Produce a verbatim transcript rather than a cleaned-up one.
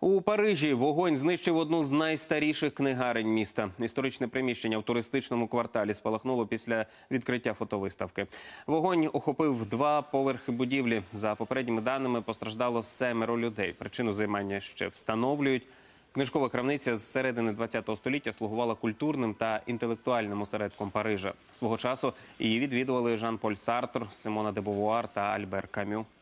У Парижі вогонь знищив одну з найстаріших книгарень міста. Історичне приміщення в туристичному кварталі спалахнуло після відкриття фотовиставки. Вогонь охопив два поверхи будівлі. За попередніми даними, постраждало семеро людей. Причину займання ще встановлюють. Книжкова крамниця з середини ХХ століття слугувала культурним та інтелектуальним осередком Парижа. Свого часу її відвідували Жан-Поль Сартр, Симона де Бовуар та Альбер Камю.